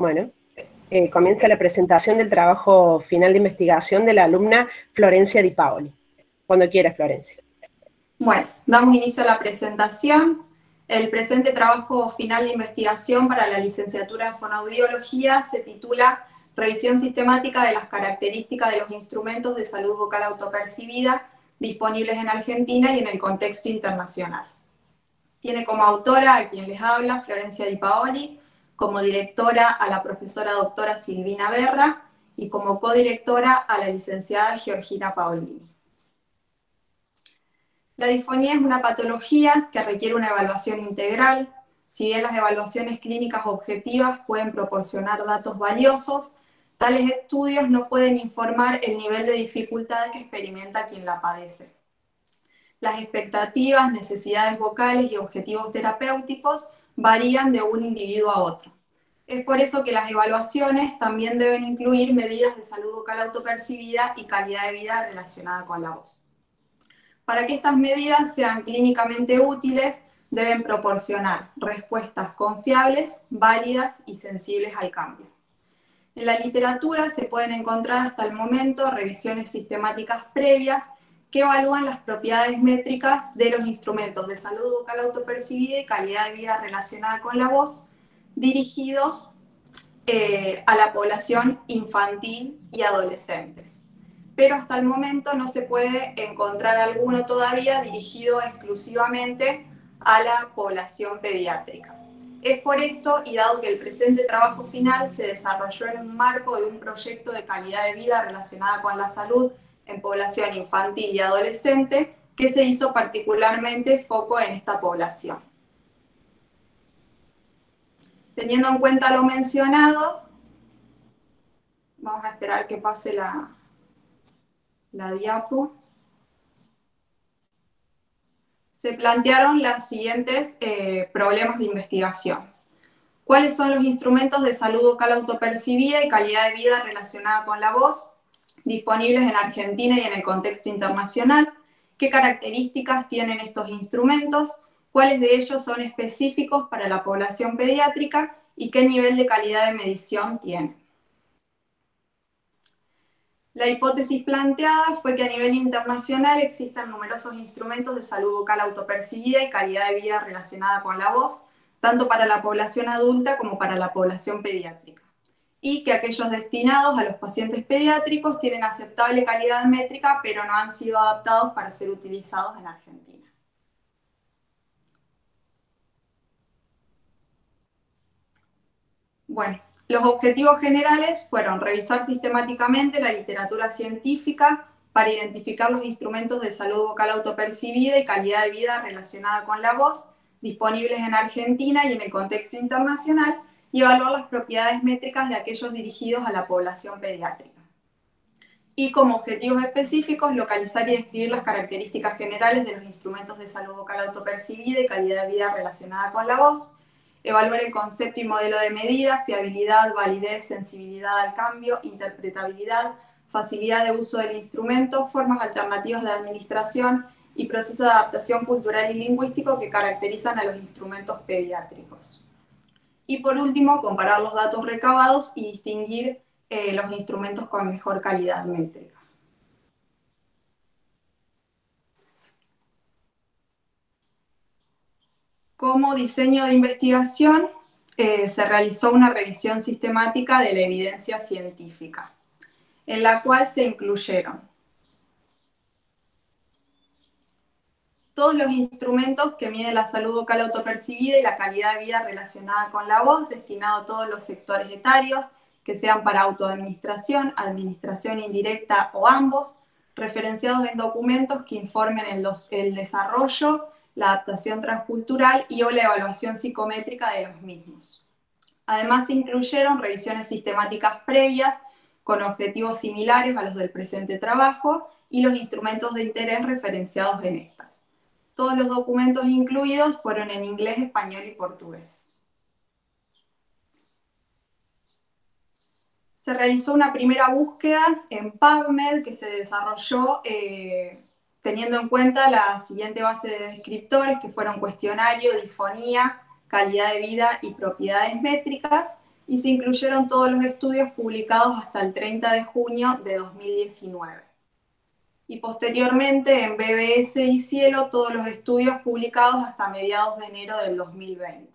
Bueno, comienza la presentación del trabajo final de investigación de la alumna Florencia Di Paoli. Cuando quieras, Florencia. Bueno, damos inicio a la presentación. El presente trabajo final de investigación para la licenciatura en fonoaudiología se titula Revisión sistemática de las características de los instrumentos de salud vocal autopercibida disponibles en Argentina y en el contexto internacional. Tiene como autora a quien les habla, Florencia Di Paoli, como directora a la profesora doctora Silvina Berra y como codirectora a la licenciada Georgina Paolini. La disfonía es una patología que requiere una evaluación integral. Si bien las evaluaciones clínicas objetivas pueden proporcionar datos valiosos, tales estudios no pueden informar el nivel de dificultad que experimenta quien la padece. Las expectativas, necesidades vocales y objetivos terapéuticos varían de un individuo a otro. Es por eso que las evaluaciones también deben incluir medidas de salud vocal autopercibida y calidad de vida relacionada con la voz. Para que estas medidas sean clínicamente útiles, deben proporcionar respuestas confiables, válidas y sensibles al cambio. En la literatura se pueden encontrar hasta el momento revisiones sistemáticas previas que evalúan las propiedades métricas de los instrumentos de salud vocal autopercibida y calidad de vida relacionada con la voz, dirigidos a la población infantil y adolescente. Pero hasta el momento no se puede encontrar alguno todavía dirigido exclusivamente a la población pediátrica. Es por esto, y dado que el presente trabajo final se desarrolló en un marco de un proyecto de calidad de vida relacionada con la salud en población infantil y adolescente, que se hizo particularmente foco en esta población. Teniendo en cuenta lo mencionado, vamos a esperar que pase la diapo. Se plantearon los siguientes problemas de investigación. ¿Cuáles son los instrumentos de salud vocal autopercibida y calidad de vida relacionada con la voz disponibles en Argentina y en el contexto internacional? ¿Qué características tienen estos instrumentos? ¿Cuáles de ellos son específicos para la población pediátrica? ¿Y qué nivel de calidad de medición tienen? La hipótesis planteada fue que a nivel internacional existen numerosos instrumentos de salud vocal autopercibida y calidad de vida relacionada con la voz, tanto para la población adulta como para la población pediátrica, y que aquellos destinados a los pacientes pediátricos tienen aceptable calidad métrica, pero no han sido adaptados para ser utilizados en Argentina. Bueno, los objetivos generales fueron revisar sistemáticamente la literatura científica para identificar los instrumentos de salud vocal autopercibida y calidad de vida relacionada con la voz disponibles en Argentina y en el contexto internacional y evaluar las propiedades métricas de aquellos dirigidos a la población pediátrica. Y como objetivos específicos, localizar y describir las características generales de los instrumentos de salud vocal autopercibida y calidad de vida relacionada con la voz, evaluar el concepto y modelo de medida, fiabilidad, validez, sensibilidad al cambio, interpretabilidad, facilidad de uso del instrumento, formas alternativas de administración y proceso de adaptación cultural y lingüístico que caracterizan a los instrumentos pediátricos. Y por último, comparar los datos recabados y distinguir los instrumentos con mejor calidad métrica. Como diseño de investigación, se realizó una revisión sistemática de la evidencia científica, en la cual se incluyeron todos los instrumentos que miden la salud vocal autopercibida y la calidad de vida relacionada con la voz, destinado a todos los sectores etarios, que sean para autoadministración, administración indirecta o ambos, referenciados en documentos que informen el desarrollo, la adaptación transcultural y o la evaluación psicométrica de los mismos. Además, se incluyeron revisiones sistemáticas previas con objetivos similares a los del presente trabajo y los instrumentos de interés referenciados en estas. Todos los documentos incluidos fueron en inglés, español y portugués. Se realizó una primera búsqueda en PubMed que se desarrolló teniendo en cuenta la siguiente base de descriptores, que fueron cuestionario, disfonía, calidad de vida y propiedades métricas, y se incluyeron todos los estudios publicados hasta el 30 de junio de 2019. Y posteriormente en BBS y Cielo todos los estudios publicados hasta mediados de enero del 2020.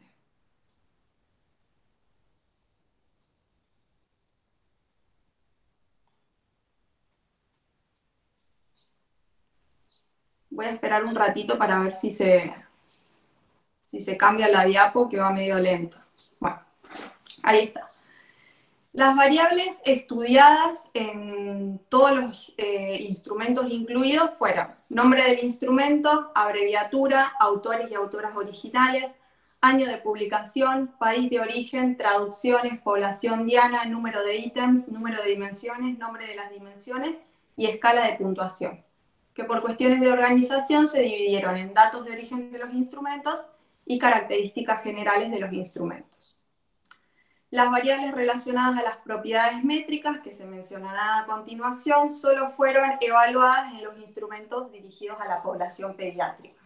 Voy a esperar un ratito para ver si se cambia la diapo, que va medio lento. Bueno, ahí está. Las variables estudiadas en todos los instrumentos incluidos fueron nombre del instrumento, abreviatura, autores y autoras originales, año de publicación, país de origen, traducciones, población diana, número de ítems, número de dimensiones, nombre de las dimensiones y escala de puntuación, que por cuestiones de organización se dividieron en datos de origen de los instrumentos y características generales de los instrumentos. Las variables relacionadas a las propiedades métricas que se mencionarán a continuación solo fueron evaluadas en los instrumentos dirigidos a la población pediátrica.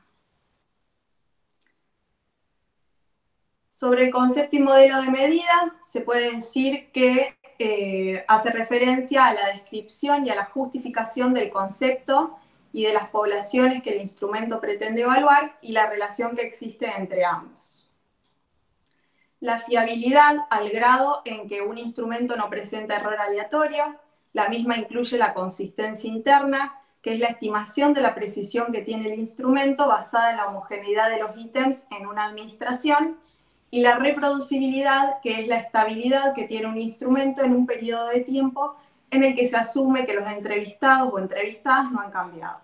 Sobre el concepto y modelo de medida, se puede decir que hace referencia a la descripción y a la justificación del concepto y de las poblaciones que el instrumento pretende evaluar y la relación que existe entre ambos. La fiabilidad al grado en que un instrumento no presenta error aleatorio. La misma incluye la consistencia interna, que es la estimación de la precisión que tiene el instrumento basada en la homogeneidad de los ítems en una administración, y la reproducibilidad, que es la estabilidad que tiene un instrumento en un periodo de tiempo en el que se asume que los entrevistados o entrevistadas no han cambiado.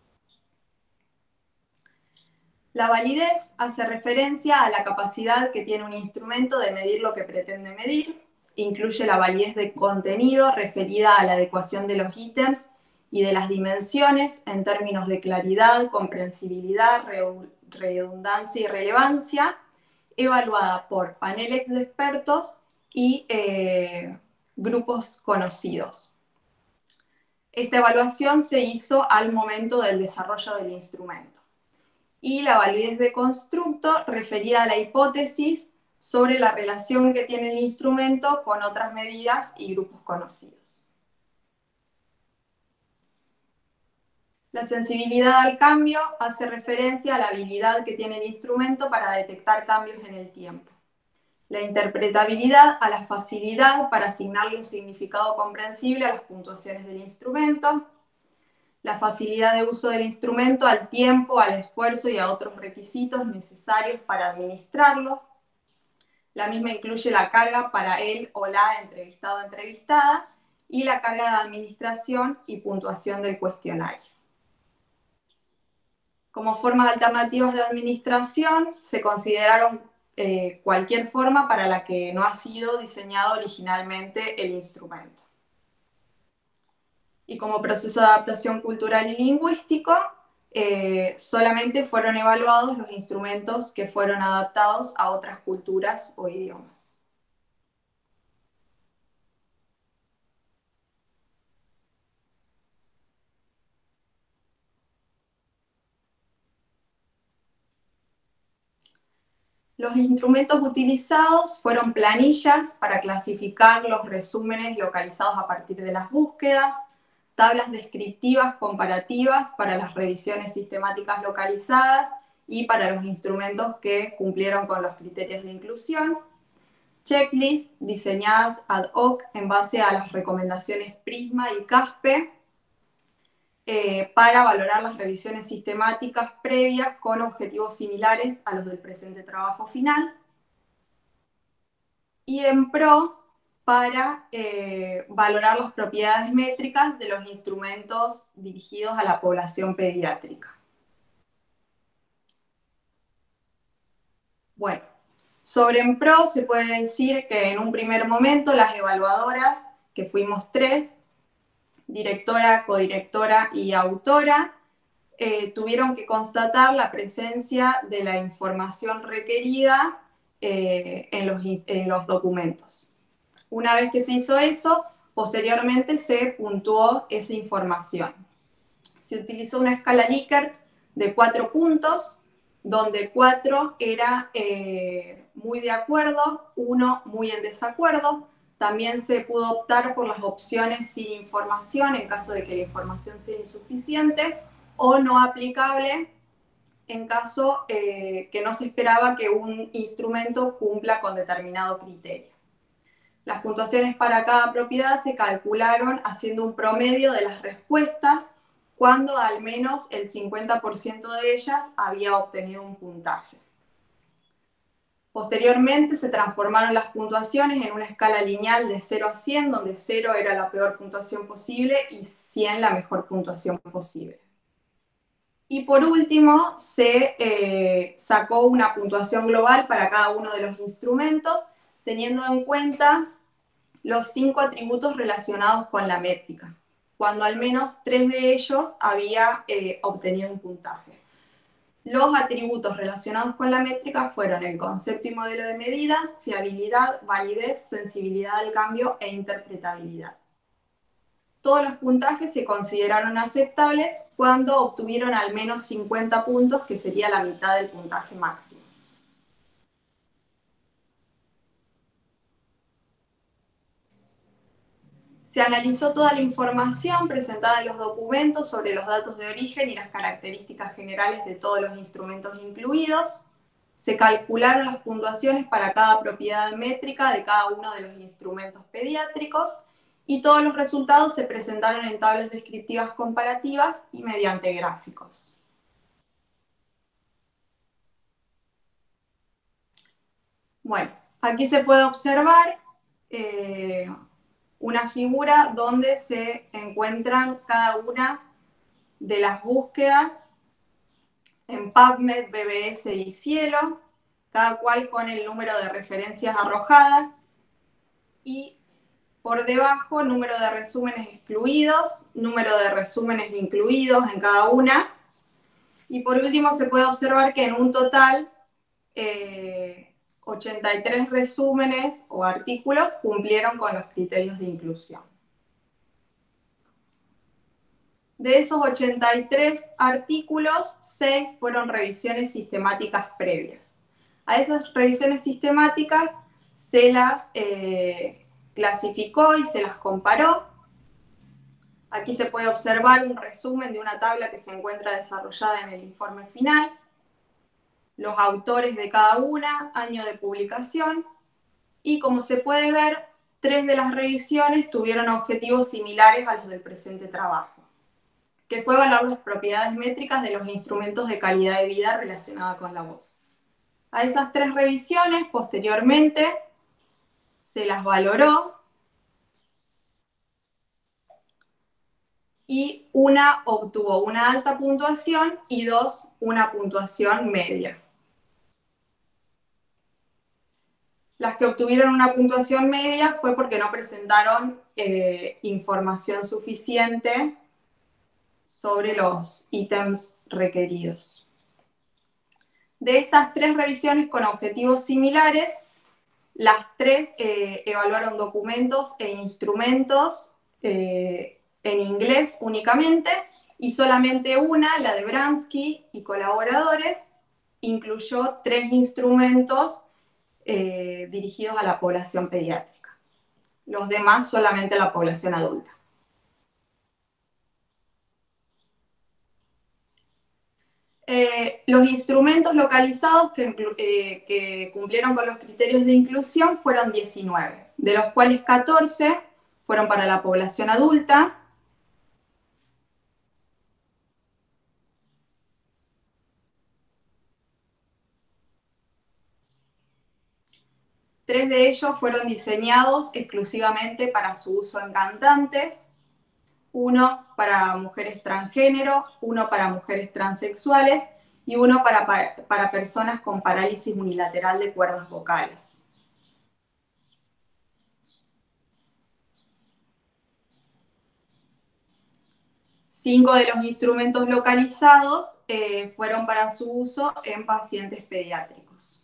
La validez hace referencia a la capacidad que tiene un instrumento de medir lo que pretende medir. Incluye la validez de contenido referida a la adecuación de los ítems y de las dimensiones en términos de claridad, comprensibilidad, redundancia y relevancia, evaluada por paneles de expertos y grupos conocidos. Esta evaluación se hizo al momento del desarrollo del instrumento. Y la validez de constructo referida a la hipótesis sobre la relación que tiene el instrumento con otras medidas y grupos conocidos. La sensibilidad al cambio hace referencia a la habilidad que tiene el instrumento para detectar cambios en el tiempo. La interpretabilidad a la facilidad para asignarle un significado comprensible a las puntuaciones del instrumento. La facilidad de uso del instrumento al tiempo, al esfuerzo y a otros requisitos necesarios para administrarlo. La misma incluye la carga para él o la entrevistado o entrevistada y la carga de administración y puntuación del cuestionario. Como formas alternativas de administración se consideraron cualquier forma para la que no ha sido diseñado originalmente el instrumento. Y como proceso de adaptación cultural y lingüístico, solamente fueron evaluados los instrumentos que fueron adaptados a otras culturas o idiomas. Los instrumentos utilizados fueron planillas para clasificar los resúmenes localizados a partir de las búsquedas, tablas descriptivas comparativas para las revisiones sistemáticas localizadas y para los instrumentos que cumplieron con los criterios de inclusión, checklists diseñadas ad hoc en base a las recomendaciones PRISMA y CASPE para valorar las revisiones sistemáticas previas con objetivos similares a los del presente trabajo final, y en PRO para valorar las propiedades métricas de los instrumentos dirigidos a la población pediátrica. Bueno, sobre EMPRO se puede decir que en un primer momento las evaluadoras, que fuimos 3, directora, codirectora y autora, tuvieron que constatar la presencia de la información requerida en los documentos. Una vez que se hizo eso, posteriormente se puntuó esa información. Se utilizó una escala Likert de 4 puntos, donde 4 era muy de acuerdo, 1 muy en desacuerdo. También se pudo optar por las opciones sin información en caso de que la información sea insuficiente o no aplicable en caso que no se esperaba que un instrumento cumpla con determinado criterio. Las puntuaciones para cada propiedad se calcularon haciendo un promedio de las respuestas cuando al menos el 50% de ellas había obtenido un puntaje. Posteriormente se transformaron las puntuaciones en una escala lineal de 0 a 100, donde 0 era la peor puntuación posible y 100 la mejor puntuación posible. Y por último, se sacó una puntuación global para cada uno de los instrumentos, teniendo en cuenta los 5 atributos relacionados con la métrica, cuando al menos 3 de ellos había obtenido un puntaje. Los atributos relacionados con la métrica fueron el concepto y modelo de medida, fiabilidad, validez, sensibilidad al cambio e interpretabilidad. Todos los puntajes se consideraron aceptables cuando obtuvieron al menos 50 puntos, que sería la mitad del puntaje máximo. Se analizó toda la información presentada en los documentos sobre los datos de origen y las características generales de todos los instrumentos incluidos. Se calcularon las puntuaciones para cada propiedad métrica de cada uno de los instrumentos pediátricos y todos los resultados se presentaron en tablas descriptivas comparativas y mediante gráficos. Bueno, aquí se puede observar una figura donde se encuentran cada una de las búsquedas en PubMed, BBS y Cielo, cada cual con el número de referencias arrojadas y por debajo número de resúmenes excluidos, número de resúmenes incluidos en cada una. Y por último se puede observar que en un total 83 resúmenes o artículos cumplieron con los criterios de inclusión. De esos 83 artículos, 6 fueron revisiones sistemáticas previas. A esas revisiones sistemáticas se las clasificó y se las comparó. Aquí se puede observar un resumen de una tabla que se encuentra desarrollada en el informe final, los autores de cada una, año de publicación, y como se puede ver, 3 de las revisiones tuvieron objetivos similares a los del presente trabajo, que fue evaluar las propiedades métricas de los instrumentos de calidad de vida relacionada con la voz. A esas 3 revisiones, posteriormente, se las valoró y una obtuvo una alta puntuación y 2 una puntuación media. Las que obtuvieron una puntuación media fue porque no presentaron información suficiente sobre los ítems requeridos. De estas 3 revisiones con objetivos similares, las 3 evaluaron documentos e instrumentos en inglés únicamente, y solamente una, la de Bransky y colaboradores, incluyó 3 instrumentos dirigidos a la población pediátrica. Los demás solamente a la población adulta. Los instrumentos localizados que cumplieron con los criterios de inclusión fueron 19, de los cuales 14 fueron para la población adulta, 3 de ellos fueron diseñados exclusivamente para su uso en cantantes, 1 para mujeres transgénero, 1 para mujeres transexuales y 1 para personas con parálisis unilateral de cuerdas vocales. Cinco de los instrumentos localizados fueron para su uso en pacientes pediátricos.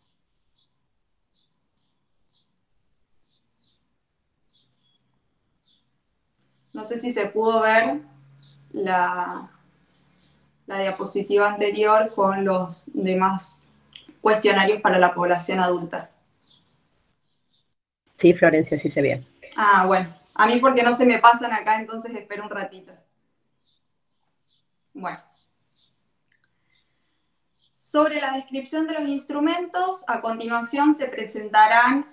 No sé si se pudo ver la diapositiva anterior con los demás cuestionarios para la población adulta. Sí, Florencia, sí se ve. Ah, bueno. A mí porque no se me pasan acá, entonces espero un ratito. Bueno. Sobre la descripción de los instrumentos, a continuación se presentarán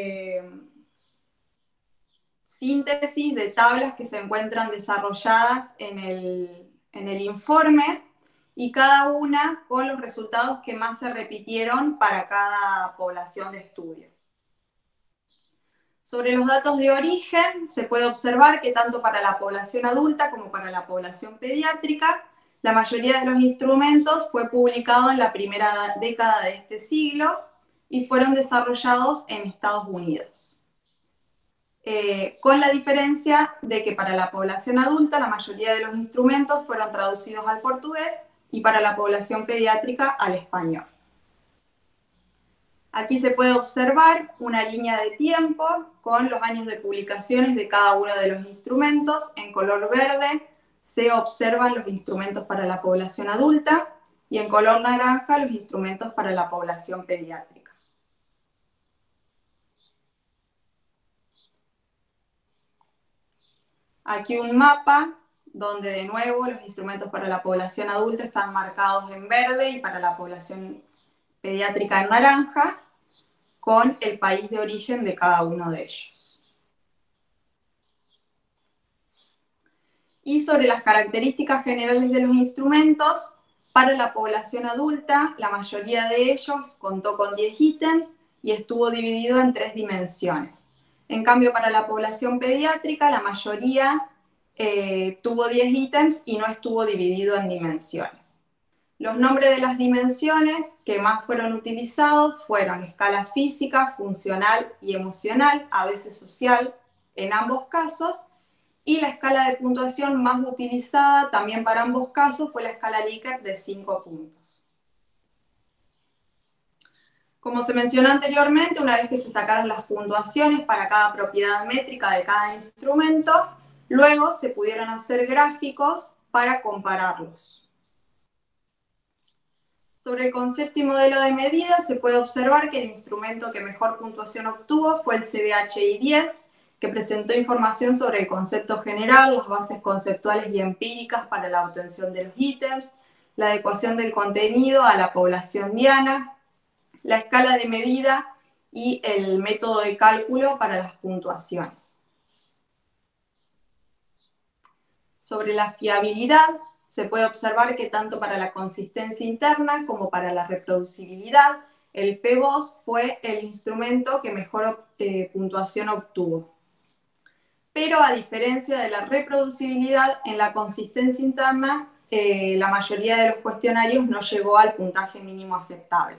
síntesis de tablas que se encuentran desarrolladas en el informe y cada una con los resultados que más se repitieron para cada población de estudio. Sobre los datos de origen, se puede observar que tanto para la población adulta como para la población pediátrica, la mayoría de los instrumentos fue publicado en la primera década de este siglo y fueron desarrollados en Estados Unidos. Con la diferencia de que para la población adulta la mayoría de los instrumentos fueron traducidos al portugués y para la población pediátrica al español. Aquí se puede observar una línea de tiempo con los años de publicaciones de cada uno de los instrumentos. En color verde se observan los instrumentos para la población adulta y en color naranja los instrumentos para la población pediátrica. Aquí un mapa donde de nuevo los instrumentos para la población adulta están marcados en verde y para la población pediátrica en naranja, con el país de origen de cada uno de ellos. Y sobre las características generales de los instrumentos, para la población adulta, la mayoría de ellos contó con 10 ítems y estuvo dividido en 3 dimensiones. En cambio, para la población pediátrica, la mayoría tuvo 10 ítems y no estuvo dividido en dimensiones. Los nombres de las dimensiones que más fueron utilizados fueron escala física, funcional y emocional, a veces social, en ambos casos, y la escala de puntuación más utilizada también para ambos casos fue la escala Likert de 5 puntos. Como se mencionó anteriormente, una vez que se sacaron las puntuaciones para cada propiedad métrica de cada instrumento, luego se pudieron hacer gráficos para compararlos. Sobre el concepto y modelo de medida, se puede observar que el instrumento que mejor puntuación obtuvo fue el CBHI-10, que presentó información sobre el concepto general, las bases conceptuales y empíricas para la obtención de los ítems, la adecuación del contenido a la población diana, la escala de medida y el método de cálculo para las puntuaciones. Sobre la fiabilidad, se puede observar que tanto para la consistencia interna como para la reproducibilidad, el PBOS fue el instrumento que mejor puntuación obtuvo. Pero a diferencia de la reproducibilidad, en la consistencia interna, la mayoría de los cuestionarios no llegó al puntaje mínimo aceptable.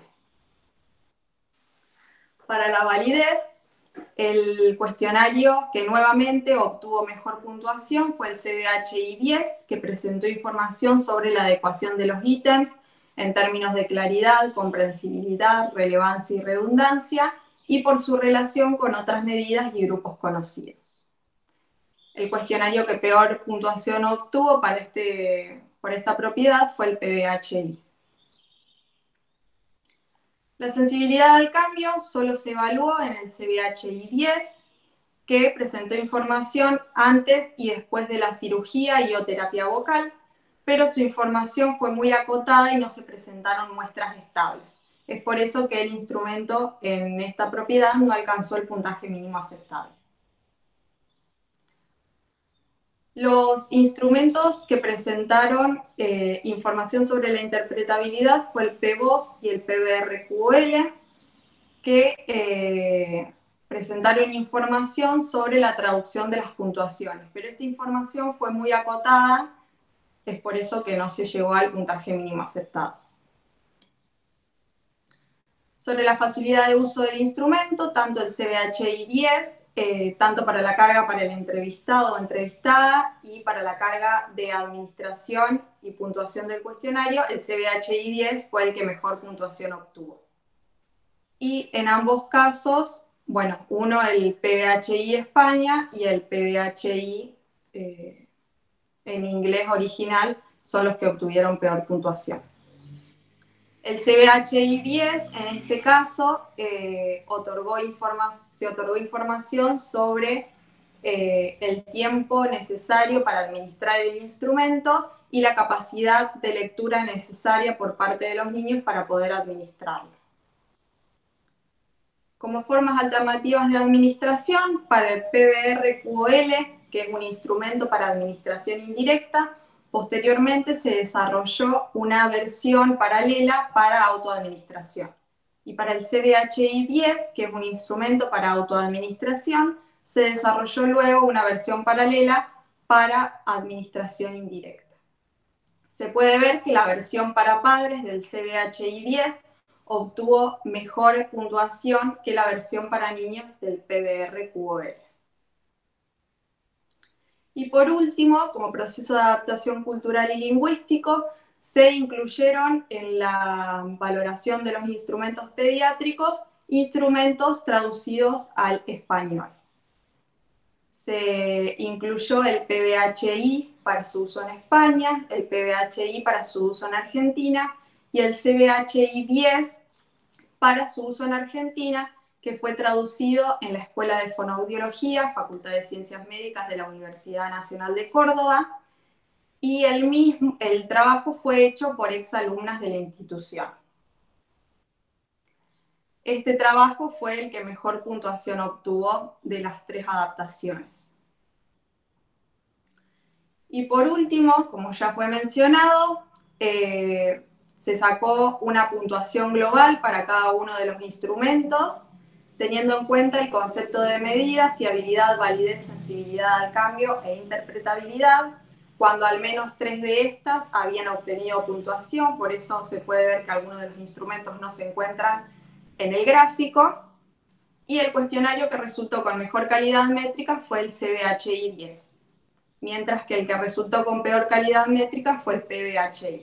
Para la validez, el cuestionario que nuevamente obtuvo mejor puntuación fue el CBHI-10, que presentó información sobre la adecuación de los ítems en términos de claridad, comprensibilidad, relevancia y redundancia, y por su relación con otras medidas y grupos conocidos. El cuestionario que peor puntuación obtuvo por esta propiedad fue el PBHI. La sensibilidad al cambio solo se evaluó en el CBHI-10, que presentó información antes y después de la cirugía y o terapia vocal, pero su información fue muy acotada y no se presentaron muestras estables. Es por eso que el instrumento en esta propiedad no alcanzó el puntaje mínimo aceptable. Los instrumentos que presentaron información sobre la interpretabilidad fue el PBOS y el PBRQL, que presentaron información sobre la traducción de las puntuaciones, pero esta información fue muy acotada, es por eso que no se llegó al puntaje mínimo aceptado. Sobre la facilidad de uso del instrumento, tanto el CBHI-10, tanto para la carga para el entrevistado o entrevistada y para la carga de administración y puntuación del cuestionario, el CBHI-10 fue el que mejor puntuación obtuvo. Y en ambos casos, bueno, uno el PBHI España y el PBHI en inglés original son los que obtuvieron peor puntuación. El CBHI-10, en este caso, se otorgó información sobre el tiempo necesario para administrar el instrumento y la capacidad de lectura necesaria por parte de los niños para poder administrarlo. Como formas alternativas de administración, para el PBR-QOL, que es un instrumento para administración indirecta, posteriormente se desarrolló una versión paralela para autoadministración. Y para el CBHI-10, que es un instrumento para autoadministración, se desarrolló luego una versión paralela para administración indirecta. Se puede ver que la versión para padres del CBHI-10 obtuvo mejor puntuación que la versión para niños del PBR-QOL. Y por último, como proceso de adaptación cultural y lingüístico, se incluyeron en la valoración de los instrumentos pediátricos instrumentos traducidos al español. Se incluyó el PBHI para su uso en España, el PBHI para su uso en Argentina y el CBHI-10 para su uso en Argentina, que fue traducido en la Escuela de Fonoaudiología, Facultad de Ciencias Médicas de la Universidad Nacional de Córdoba, y el trabajo fue hecho por exalumnas de la institución. Este trabajo fue el que mejor puntuación obtuvo de las 3 adaptaciones. Y por último, como ya fue mencionado, se sacó una puntuación global para cada uno de los instrumentos, teniendo en cuenta el concepto de medida, fiabilidad, validez, sensibilidad al cambio e interpretabilidad, cuando al menos 3 de estas habían obtenido puntuación, por eso se puede ver que algunos de los instrumentos no se encuentran en el gráfico, y el cuestionario que resultó con mejor calidad métrica fue el CBHI-10, mientras que el que resultó con peor calidad métrica fue el PBHI.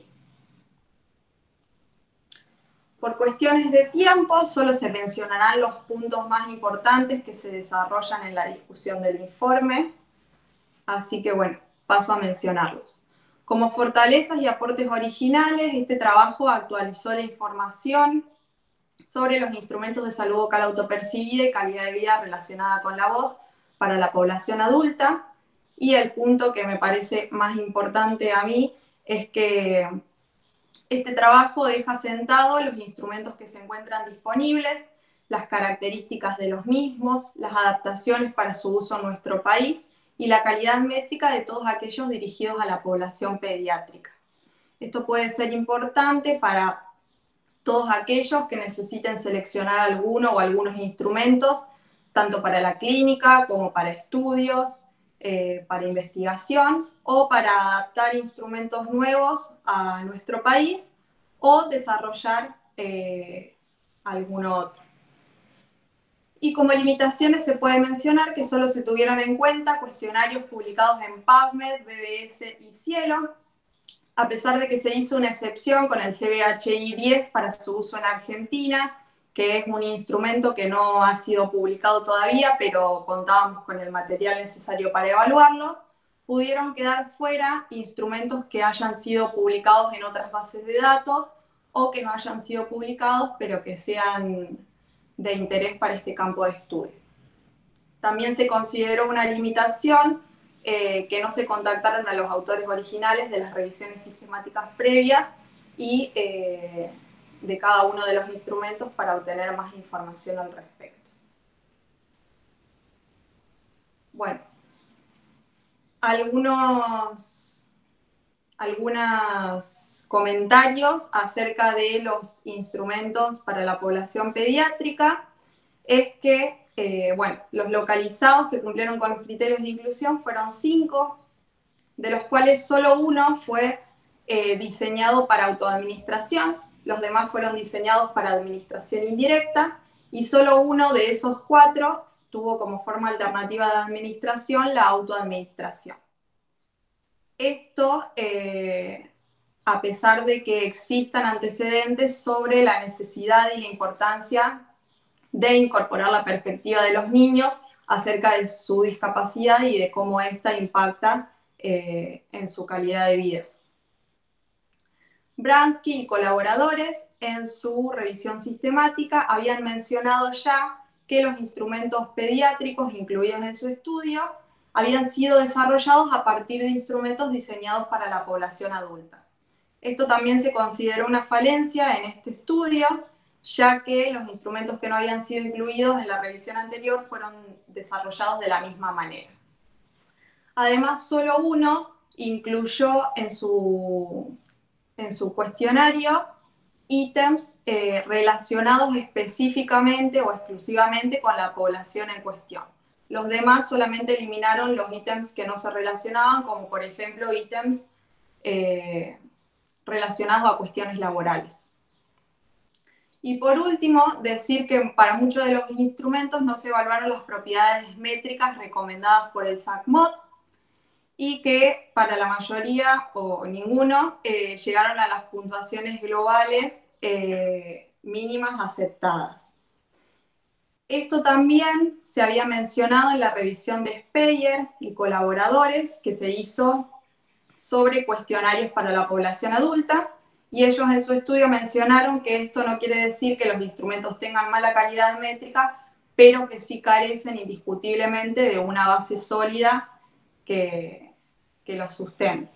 Por cuestiones de tiempo, solo se mencionarán los puntos más importantes que se desarrollan en la discusión del informe, así que bueno, paso a mencionarlos. Como fortalezas y aportes originales, este trabajo actualizó la información sobre los instrumentos de salud vocal autopercibida y calidad de vida relacionada con la voz para la población adulta, y el punto que me parece más importante a mí es que este trabajo deja sentado los instrumentos que se encuentran disponibles, las características de los mismos, las adaptaciones para su uso en nuestro país y la calidad métrica de todos aquellos dirigidos a la población pediátrica. Esto puede ser importante para todos aquellos que necesiten seleccionar alguno o algunos instrumentos, tanto para la clínica como para estudios, para investigación o para adaptar instrumentos nuevos a nuestro país o desarrollar alguno otro. Y como limitaciones se puede mencionar que solo se tuvieron en cuenta cuestionarios publicados en PubMed, BBS y Cielo, a pesar de que se hizo una excepción con el CBHI-10 para su uso en Argentina, que es un instrumento que no ha sido publicado todavía, pero contábamos con el material necesario para evaluarlo, pudieron quedar fuera instrumentos que hayan sido publicados en otras bases de datos o que no hayan sido publicados, pero que sean de interés para este campo de estudio. También se consideró una limitación que no se contactaron a los autores originales de las revisiones sistemáticas previas y de cada uno de los instrumentos para obtener más información al respecto. Bueno, algunos comentarios acerca de los instrumentos para la población pediátrica es que bueno, los localizados que cumplieron con los criterios de inclusión fueron 5, de los cuales solo uno fue diseñado para autoadministración, los demás fueron diseñados para administración indirecta, y solo uno de esos 4 tuvo como forma alternativa de administración la autoadministración. Esto, a pesar de que existan antecedentes sobre la necesidad y la importancia de incorporar la perspectiva de los niños acerca de su discapacidad y de cómo ésta impacta en su calidad de vida. Bransky y colaboradores, en su revisión sistemática, habían mencionado ya que los instrumentos pediátricos incluidos en su estudio habían sido desarrollados a partir de instrumentos diseñados para la población adulta. Esto también se consideró una falencia en este estudio, ya que los instrumentos que no habían sido incluidos en la revisión anterior fueron desarrollados de la misma manera. Además, solo uno incluyó en su cuestionario ítems relacionados específicamente o exclusivamente con la población en cuestión. Los demás solamente eliminaron los ítems que no se relacionaban, como por ejemplo ítems relacionados a cuestiones laborales. Y por último, decir que para muchos de los instrumentos no se evaluaron las propiedades métricas recomendadas por el SACMOD, y que para la mayoría o ninguno llegaron a las puntuaciones globales mínimas aceptadas. Esto también se había mencionado en la revisión de Speyer y colaboradores que se hizo sobre cuestionarios para la población adulta, y ellos en su estudio mencionaron que esto no quiere decir que los instrumentos tengan mala calidad métrica, pero que sí carecen indiscutiblemente de una base sólida que lo sustente.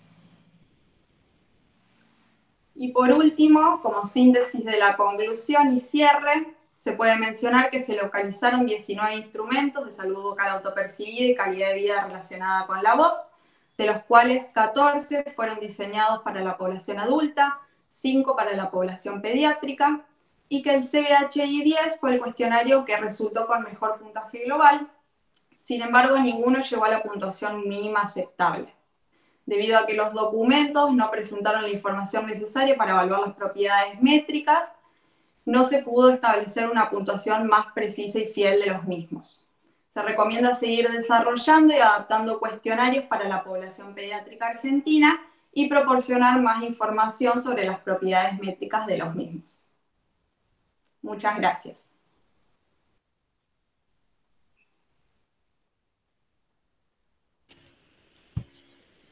Y por último, como síntesis de la conclusión y cierre, se puede mencionar que se localizaron 19 instrumentos de salud vocal autopercibida y calidad de vida relacionada con la voz, de los cuales 14 fueron diseñados para la población adulta, 5 para la población pediátrica, y que el CBHI-10 fue el cuestionario que resultó con mejor puntaje global. Sin embargo, ninguno llegó a la puntuación mínima aceptable, debido a que los documentos no presentaron la información necesaria para evaluar las propiedades métricas. No se pudo establecer una puntuación más precisa y fiel de los mismos. Se recomienda seguir desarrollando y adaptando cuestionarios para la población pediátrica argentina y proporcionar más información sobre las propiedades métricas de los mismos. Muchas gracias.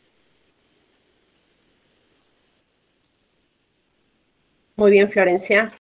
Muy bien, Florencia.